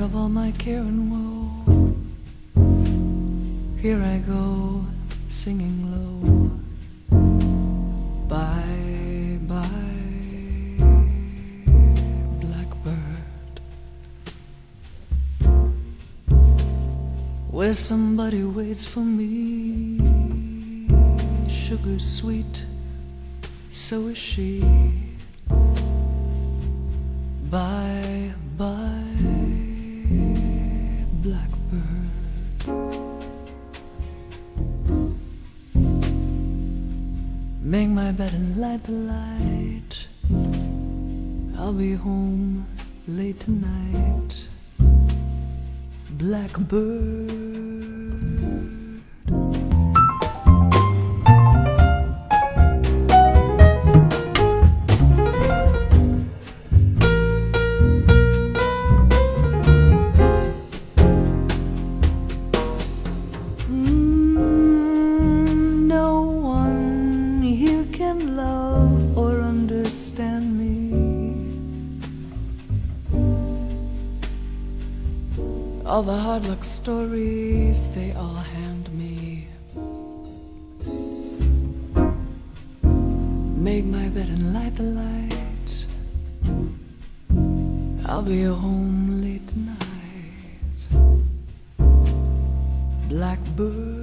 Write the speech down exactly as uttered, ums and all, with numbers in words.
of all my care and woe, here I go, singing low. Bye, bye, blackbird, where somebody waits for me. Sugar sweet, so is she. Bye, bye, blackbird. Make my bed and light the light. I'll be home late tonight. Blackbird. Love or understand me. All the hard luck stories they all hand me. Make my bed and light the light. I'll be home late tonight. Blackbird.